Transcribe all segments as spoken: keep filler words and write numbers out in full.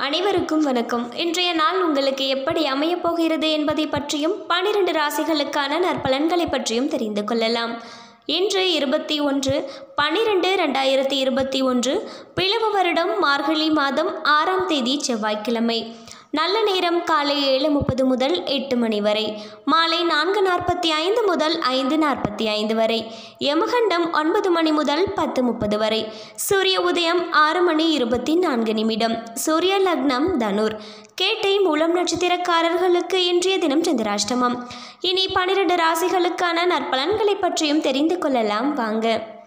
அனைவருக்கும் வணக்கம். இன்றைய நாள் உங்களுக்கு எப்படி அமையப் போகிறது என்பதை பற்றியும் பனிரெண்டு ராசிகளுக்கான நற்பலன்களை பற்றியும் தெரிந்து கொள்ளலாம். இன்று இருபத்தி ஒன்று பன்னிரெண்டு ரெண்டாயிரத்தி இருபத்தி ஒன்று பிளவு வருடம் மார்கழி மாதம் ஆறாம் தேதி செவ்வாய்க்கிழமை. நல்ல நேரம் காலை ஏழு முப்பது முதல் எட்டு மணி வரை, மாலை நான்கு நாற்பத்தி ஐந்து முதல் ஐந்து நாற்பத்தி ஐந்து வரை, யமகண்டம் ஒன்பது மணி முதல் பத்து முப்பது வரை, சூரிய உதயம் ஆறு மணி இருபத்தி நான்கு நிமிடம், சூரிய லக்னம் தனுர். கேட்டை மூலம் நட்சத்திரக்காரர்களுக்கு இன்றைய தினம் சந்திராஷ்டமம். இனி பனிரெண்டு ராசிகளுக்கான நற்பலன்களை பற்றியும் தெரிந்து கொள்ளலாம் வாங்க.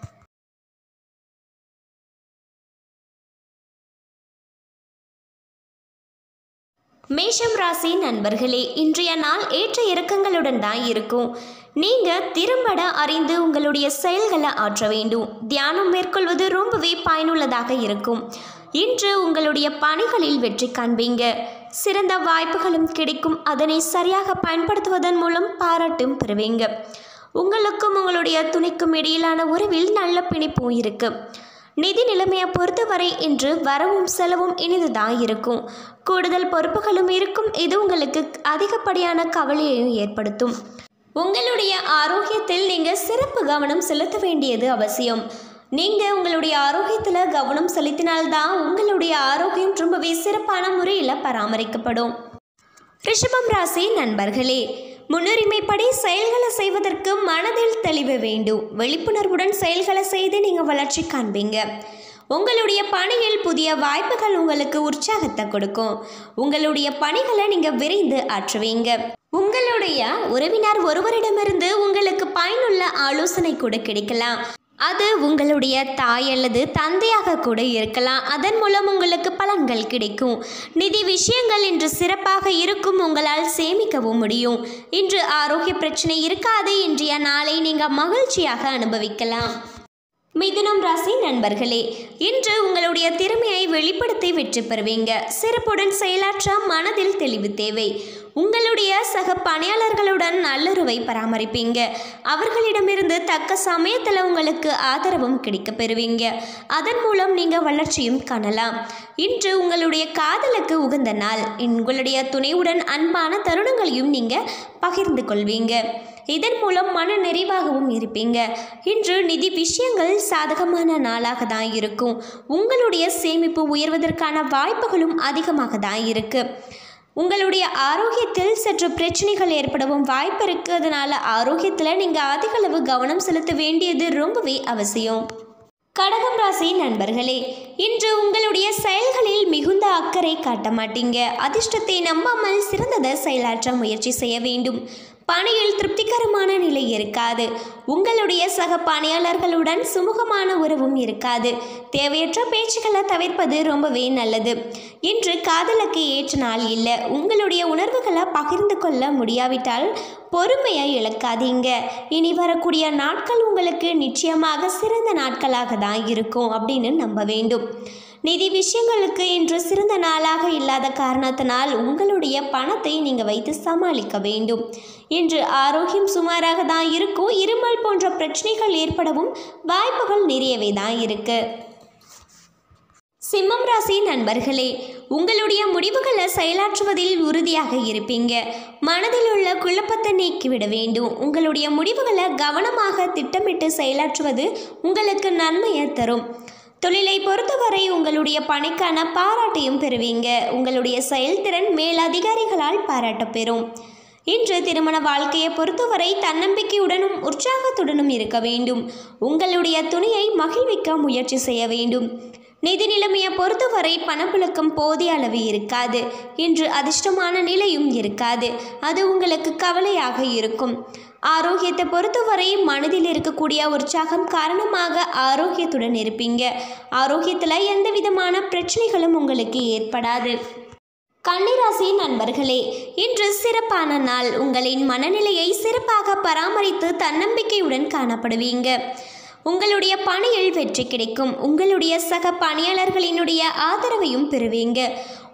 மேஷம் ராசி நண்பர்களே, இன்றைய நாள் ஏற்ற இறக்கங்களுடன் தான் இருக்கும். நீங்கள் திறம்பட அறிந்து உங்களுடைய செயல்களை ஆற்ற வேண்டும். தியானம் மேற்கொள்வது ரொம்பவே பயனுள்ளதாக இருக்கும். இன்று உங்களுடைய பணிகளில் வெற்றி காண்பீங்க. சிறந்த வாய்ப்புகளும் கிடைக்கும். அதனை சரியாக பயன்படுத்துவதன் மூலம் பாராட்டும் பெறுவீங்க. உங்களுக்கும் உங்களுடைய துணைக்கும் இடையிலான உறவில் நல்ல பிணைப்பும் இருக்கு. நிதி நிலைமையை பொறுத்தவரை இன்று வரவும் செலவும் இனிதுதான் இருக்கும். கூடுதல் பொறுப்புகளும் இருக்கும். இது உங்களுக்கு அதிகப்படியான கவலையையும் ஏற்படுத்தும். உங்களுடைய ஆரோக்கியத்தில் நீங்கள் சிறப்பு கவனம் செலுத்த வேண்டியது அவசியம். நீங்கள் உங்களுடைய ஆரோக்கியத்தில் கவனம் செலுத்தினால்தான் உங்களுடைய ஆரோக்கியம் ரொம்பவே சிறப்பான முறையில் பராமரிக்கப்படும். ரிஷபம் ராசி நண்பர்களே, முன்னுரிமைப்படி செயல்களை செய்வதற்கு மனதில் தெளிவு வேண்டும். விழிப்புணர்வுடன் செயல்களை செய்து நீங்கள் வளர்ச்சி காண்பீங்க. உங்களுடைய பணியில் புதிய வாய்ப்புகள் உங்களுக்கு உற்சாகத்தை கொடுக்கும். உங்களுடைய பணிகளை நீங்கள் விரைந்து ஆற்றுவீங்க. உங்களுடைய உறவினர் ஒருவரிடமிருந்து உங்களுக்கு பயனுள்ள ஆலோசனை கூட கிடைக்கலாம். அது உங்களுடைய தாய் அல்லது தந்தையாக கூட இருக்கலாம். அதன் மூலம் உங்களுக்கு பலன்கள் கிடைக்கும். நிதி விஷயங்கள் இன்று சிறப்பாக இருக்கும். உங்களால் சேமிக்கவும் முடியும். இன்று ஆரோக்கிய பிரச்சனை இருக்காது. இன்றைய நாளை நீங்கள் மகிழ்ச்சியாக அனுபவிக்கலாம். மிதுனம் ராசி நண்பர்களே, இன்று உங்களுடைய திறமையை வெளிப்படுத்தி வெற்றி பெறுவீங்க. சிறப்புடன் செயலாற்ற மனதில் தெளிவு தேவை. உங்களுடைய சக பணியாளர்களுடன் நல்லுறவை பராமரிப்பீங்க. அவர்களிடமிருந்து தக்க சமயத்தில் உங்களுக்கு ஆதரவும் கிடைக்க பெறுவீங்க. அதன் மூலம் நீங்கள் வளர்ச்சியும் காணலாம். இன்று உங்களுடைய காதலுக்கு உகந்த நாள். உங்களுடைய துணையுடன் அன்பான தருணங்களையும் நீங்கள் பகிர்ந்து கொள்வீங்க. இதன் மூலம் மன நிறைவாகவும் இருப்பீங்க. இன்று நிதி விஷயங்கள் சாதகமான நாளாக தான் இருக்கும். உங்களுடைய சேமிப்பு உயர்வதற்கான வாய்ப்புகளும் அதிகமாக தான் இருக்கு. உங்களுடைய ஆரோக்கியத்தில் சற்று பிரச்சனைகள் ஏற்படவும் வாய்ப்பு இருக்கு. அதனால ஆரோக்கியத்தில் நீங்கள் அதிக அளவு கவனம் செலுத்த வேண்டியது ரொம்பவே அவசியம். கடகம் ராசி நண்பர்களே, இன்று உங்களுடைய செயல்களில் மிகுந்த அக்கறை காட்ட மாட்டீங்க. அதிர்ஷ்டத்தை நம்பாமல் சிறந்ததை செயலாற்ற முயற்சி செய்ய வேண்டும். பணியில் திருப்திகரமான நிலை இருக்காது. உங்களுடைய சக பணியாளர்களுடன் சுமூகமான உறவும் இருக்காது. தேவையற்ற பேச்சுக்களை தவிர்ப்பது ரொம்பவே நல்லது. இன்று காதலுக்கு ஏற்ற நாள் இல்லை. உங்களுடைய உணர்வுகளை பகிர்ந்து கொள்ள முடியாவிட்டால் பொறுமையை இழக்காதீங்க. இனி வரக்கூடிய நாட்கள் உங்களுக்கு நிச்சயமாக சிறந்த நாட்களாக தான் இருக்கும் அப்படின்னு நம்ப வேண்டும். நிதி விஷயங்களுக்கு இன்று சிறந்த நாளாக இல்லாத காரணத்தினால் உங்களுடைய பணத்தை நீங்கள் வைத்து சமாளிக்க வேண்டும். இன்று ஆரோக்கியம் சுமாராக தான் இருக்கும். இருமல் போன்ற பிரச்சனைகள் ஏற்படவும் வாய்ப்புகள் நிறையவே தான் இருக்கு. சிம்மம் ராசி நண்பர்களே, உங்களுடைய முடிவுகளை செயலாற்றுவதில் உறுதியாக இருப்பீங்க. மனதில் உள்ள குழப்பத்தை நீக்கிவிட வேண்டும். உங்களுடைய முடிவுகளை கவனமாக திட்டமிட்டு செயலாற்றுவது உங்களுக்கு நன்மையை தரும். தொழிலை பொறுத்தவரை உங்களுடைய பணிக்கான பாராட்டையும் பெறுவீங்க. உங்களுடைய செயல்திறன் மேலதிகாரிகளால் பாராட்டப்பெறும். இன்று திருமண வாழ்க்கையை பொறுத்தவரை தன்னம்பிக்கையுடனும் உற்சாகத்துடனும் இருக்க வேண்டும். உங்களுடைய துணையை மகிழ்விக்க முயற்சி செய்ய வேண்டும். நிதி நிலைமையை பொறுத்தவரை பணப்புழக்கம் போதிய அளவு இருக்காது. இன்று அதிர்ஷ்டமான நிலையும் இருக்காது. அது உங்களுக்கு கவலையாக இருக்கும். ஆரோக்கியத்தை பொறுத்தவரை மனதில் இருக்கக்கூடிய உற்சாகம் காரணமாக ஆரோக்கியத்துடன் இருப்பீங்க. ஆரோக்கியத்தில் எந்த விதமான பிரச்சனைகளும் உங்களுக்கு ஏற்படாது. கன்னிராசி நண்பர்களே, இன்று சிறப்பான நாள். உங்களின் மனநிலையை சிறப்பாக பராமரித்து தன்னம்பிக்கையுடன் காணப்படுவீங்க. உங்களுடைய பணியில் வெற்றி கிடைக்கும். உங்களுடைய சக பணியாளர்களினுடைய ஆதரவையும் பெறுவீங்க.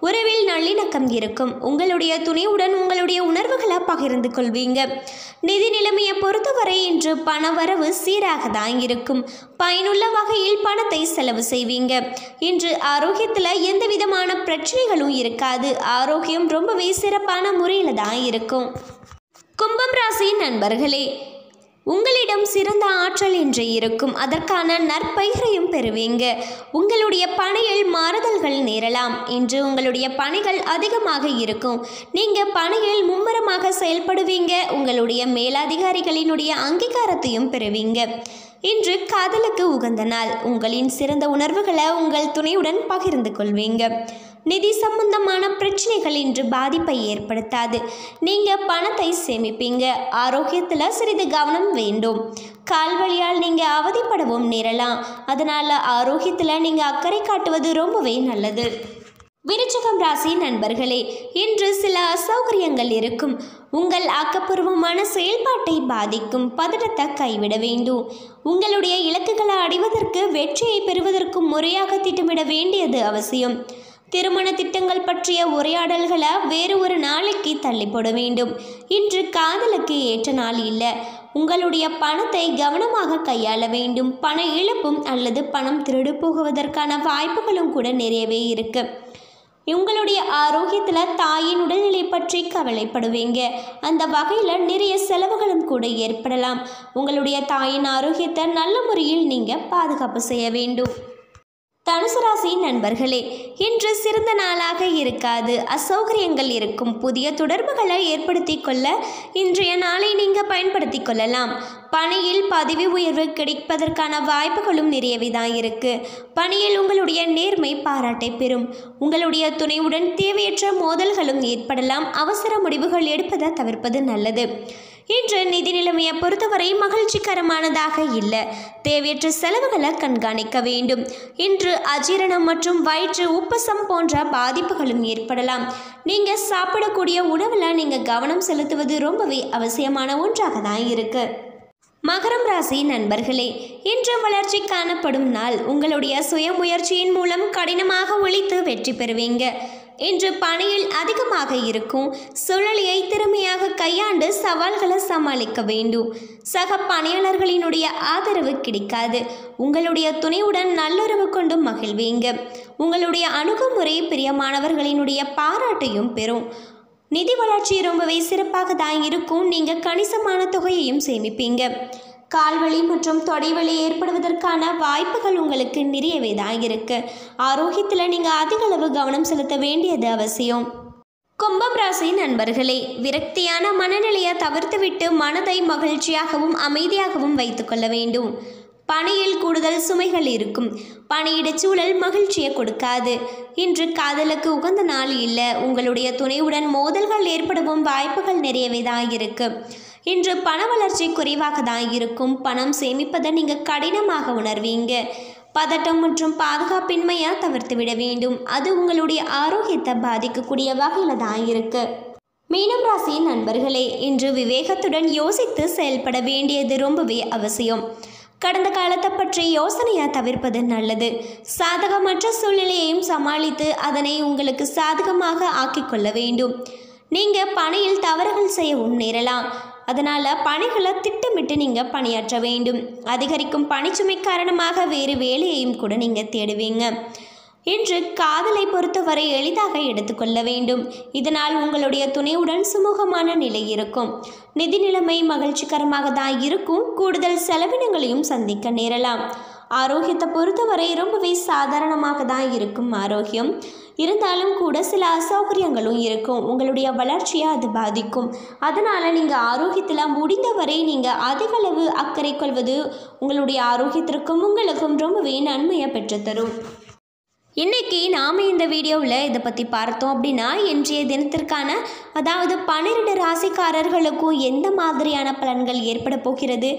உறவில் நல்லிணக்கம் இருக்கும். உங்களுடைய துணையுடன் உங்களுடைய உணர்வுகளை பகிர்ந்து கொள்வீங்க. நிதி நிலைமையை பொறுத்தவரை இன்று பண வரவு சீராக தான் இருக்கும். பயனுள்ள வகையில் பணத்தை செலவு செய்வீங்க. இன்று ஆரோக்கியத்தில் எந்த விதமான பிரச்சனைகளும் இருக்காது. ஆரோக்கியம் ரொம்பவே சிறப்பான முறையில் தான் இருக்கும். கும்பம் ராசி நண்பர்களே, உங்களிடம் சிறந்த ஆற்றல் இன்று இருக்கும். அதற்கான நற்பெயரையும் பெறுவீங்க. உங்களுடைய பணியில் மாறுதல்கள் நேரலாம். இன்று உங்களுடைய பணிகள் அதிகமாக இருக்கும். நீங்கள் பணியில் மும்முரமாக செயல்படுவீங்க. உங்களுடைய மேலதிகாரிகளினுடைய அங்கீகாரத்தையும் பெறுவீங்க. இன்று காதலுக்கு உகந்த நாள். உங்களின் சிறந்த உணர்வுகளை உங்கள் துணையுடன் பகிர்ந்து கொள்வீங்க. நிதி சம்பந்தமான பிரச்சனைகள் இன்று பாதிப்பை ஏற்படுத்தாது. நீங்கள் பணத்தை சேமிப்பீங்க. ஆரோக்கியத்தில் சிறிது கவனம் வேண்டும். கால்வலியால் நீங்கள் அவதிப்படவும் நேரலாம். அதனால் ஆரோக்கியத்தில் நீங்கள் அக்கறை காட்டுவது ரொம்பவே நல்லது. விருச்சிகம் ராசி நண்பர்களே, இன்று சில அசௌகரியங்கள் இருக்கும். உங்கள் ஆக்கப்பூர்வமான செயல்பாட்டை பாதிக்கும். பதட்டத்தை கைவிட வேண்டும். உங்களுடைய இலக்குகளை அடைவதற்கு வெற்றியை பெறுவதற்கும் முறையாக திட்டமிட வேண்டியது அவசியம். திருமண திட்டங்கள் பற்றிய உரையாடல்களை வேறு ஒரு நாளைக்கு தள்ளி போட வேண்டும். இன்று காதலுக்கு ஏற்ற நாள் இல்லை. உங்களுடைய பணத்தை கவனமாக கையாள வேண்டும். பண இழப்பும் அல்லது பணம் திருடு போகுவதற்கான வாய்ப்புகளும் கூட நிறையவே இருக்கு. உங்களுடைய ஆரோக்கியத்தில் தாயின் உடல்நிலை பற்றி கவலைப்படுவீங்க. அந்த வகையில் நிறைய செலவுகளும் கூட ஏற்படலாம். உங்களுடைய தாயின் ஆரோக்கியத்தை நல்ல முறையில் நீங்கள் பாதுகாப்பு செய்ய வேண்டும். தனுசு ராசி நண்பர்களே, இன்று சிறந்த நாளாக இருக்காது. அசௌகரியங்கள் இருக்கும். புதிய தொடர்புகளை ஏற்படுத்தி கொள்ள இன்றைய நாளை நீங்கள் பயன்படுத்தி கொள்ளலாம். பணியில் பதவி உயர்வு கிடைப்பதற்கான வாய்ப்புகளும் நிறையவே தான் இருக்கு. பணியில் உங்களுடைய நேர்மை பாராட்டை பெறும். உங்களுடைய துணையுடன் தேவையற்ற மோதல்களும் ஏற்படலாம். அவசர முடிவுகள் எடுப்பதை தவிர்ப்பது நல்லது. இன்று நிதி நிலைமையை பொறுத்தவரை மகிழ்ச்சிகரமானதாக இல்லை. தேவையற்ற செலவுகளை கண்காணிக்க வேண்டும். இன்று அஜீரணம் மற்றும் வயிற்று உப்பசம் போன்ற பாதிப்புகளும் ஏற்படலாம். நீங்கள் சாப்பிடக்கூடிய உணவில் நீங்கள் கவனம் செலுத்துவது ரொம்பவே அவசியமான ஒன்றாக தான் இருக்கு. மகரம் ராசி நண்பர்களே, இன்று வளர்ச்சி காணப்படும் நாள். உங்களுடைய சுய முயற்சியின் மூலம் கடினமாக உழைத்து வெற்றி பெறுவீங்க. இன்று பணியில் அதிகமாக இருக்கும். சூழ்நிலையை திறமையாக கையாண்டு சவால்களை சமாளிக்க வேண்டும். சக பணியாளர்களினுடைய ஆதரவு கிடைக்காது. உங்களுடைய துணையுடன் நல்லுறவு கொண்டு மகிழ்வீங்க. உங்களுடைய அணுகுமுறை பிரியமானவர்களினுடைய பாராட்டையும் பெறும். நிதி வளர்ச்சி ரொம்பவே சிறப்பாக தான் இருக்கும். நீங்கள் கணிசமான தொகையையும் சேமிப்பீங்க. கால்வலி மற்றும் தொடைவலி ஏற்படுவதற்கான வாய்ப்புகள் உங்களுக்கு நிறையவே தான் இருக்கு. ஆரோக்கியத்தில் நீங்கள் அதிக அளவு கவனம் செலுத்த வேண்டியது அவசியம். கும்பம் ராசி நண்பர்களே, விரக்தியான மனநிலையை தவிர்த்துவிட்டு மனதை மகிழ்ச்சியாகவும் அமைதியாகவும் வைத்துக்கொள்ள வேண்டும். பணியில் கூடுதல் சுமைகள் இருக்கும். பணியிட சூழல் மகிழ்ச்சியை கொடுக்காது. இன்று காதலுக்கு உகந்த நாள் இல்லை. உங்களுடைய துணையுடன் மோதல்கள் ஏற்படவும் வாய்ப்புகள் நிறையவே தான் இருக்கு. இன்று பண வளர்ச்சி குறைவாக தான் இருக்கும். பணம் சேமிப்பதை நீங்கள் கடினமாக உணர்வீங்க. பதட்டம் மற்றும் பாதுகாப்பின்மையை தவிர்த்து விட வேண்டும். அது உங்களுடைய ஆரோக்கியத்தை பாதிக்கக்கூடிய வகையில் தான் இருக்கு. மீனம் ராசி நண்பர்களே, இன்று விவேகத்துடன் யோசித்து செயல்பட வேண்டியது ரொம்பவே அவசியம். கடந்த காலத்தை பற்றி யோசனையை தவிர்ப்பது நல்லது. சாதகமற்ற சூழ்நிலையையும் சமாளித்து அதனை உங்களுக்கு சாதகமாக ஆக்கிக்கொள்ள வேண்டும். நீங்கள் பணியில் தவறுகள் செய்யவும் நேரலாம். அதனால் பணிகளை திட்டமிட்டு நீங்கள் பணியாற்ற வேண்டும். அதிகரிக்கும் பணிச்சுமை காரணமாக வேறு வேலையையும் கூட நீங்கள் தேடுவீங்க. இன்று காதலை பொறுத்தவரை எளிதாக எடுத்துக்கொள்ள வேண்டும். இதனால் உங்களுடைய துணையுடன் சுமூகமான நிலை இருக்கும். நிதி நிலைமை மகிழ்ச்சிகரமாக தான் இருக்கும். கூடுதல் செலவினங்களையும் சந்திக்க நேரலாம். ஆரோக்கியத்தை பொறுத்தவரை ரொம்பவே சாதாரணமாக தான் இருக்கும். ஆரோக்கியம் இருந்தாலும் கூட சில அசௌகரியங்களும் இருக்கும். உங்களுடைய வளர்ச்சியை அது பாதிக்கும். அதனால் நீங்கள் ஆரோக்கியத்தில் முடிந்தவரை நீங்கள் அதிக அளவு அக்கறை கொள்வது உங்களுடைய ஆரோக்கியத்திற்கும் உங்களுக்கும் ரொம்பவே நன்மையை பெற்றுத்தரும். இன்றைக்கி நாம் இந்த வீடியோவில் இதை பற்றி பார்த்தோம் அப்படின்னா, இன்றைய தினத்திற்கான அதாவது பன்னிரெண்டு ராசிக்காரர்களுக்கும் எந்த மாதிரியான பலன்கள் ஏற்பட போகிறது,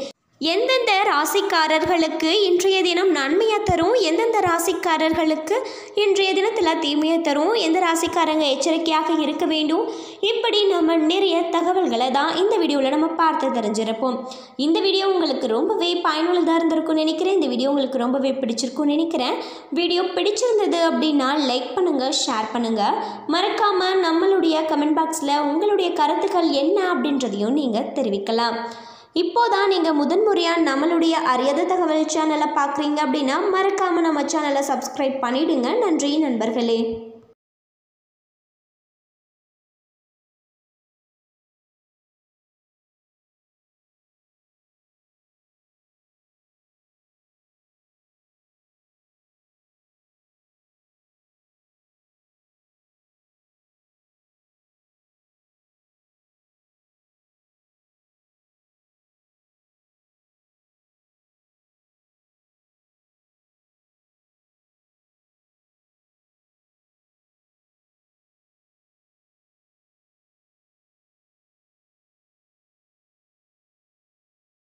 எந்தெந்த ராசிக்காரர்களுக்கு இன்றைய தினம் நன்மையை தரும், எந்தெந்த ராசிக்காரர்களுக்கு இன்றைய தினத்தில் தீமையை தரும், எந்த ராசிக்காரங்க எச்சரிக்கையாக இருக்க வேண்டும், இப்படி நம்ம நிறைய தகவல்களை தான் இந்த வீடியோவில் நம்ம பார்த்து தெரிஞ்சிருப்போம். இந்த வீடியோ உங்களுக்கு ரொம்பவே பயனுள்ளதாக இருந்திருக்கும்னு நினைக்கிறேன். இந்த வீடியோ உங்களுக்கு ரொம்பவே பிடிச்சிருக்கும்னு நினைக்கிறேன். வீடியோ பிடிச்சிருந்தது அப்படின்னா லைக் பண்ணுங்கள், ஷேர் பண்ணுங்கள். மறக்காமல் நம்மளுடைய கமெண்ட் பாக்ஸில் உங்களுடைய கருத்துக்கள் என்ன அப்படின்றதையும் நீங்கள் தெரிவிக்கலாம். இப்போதான் நீங்கள் முதன்முறையாக நம்மளுடைய அறியாத தகவல் சேனலை பார்க்குறீங்க அப்படின்னா மறக்காமல் நம்ம சேனலை சப்ஸ்கிரைப் பண்ணிவிடுங்க. நன்றி நண்பர்களே.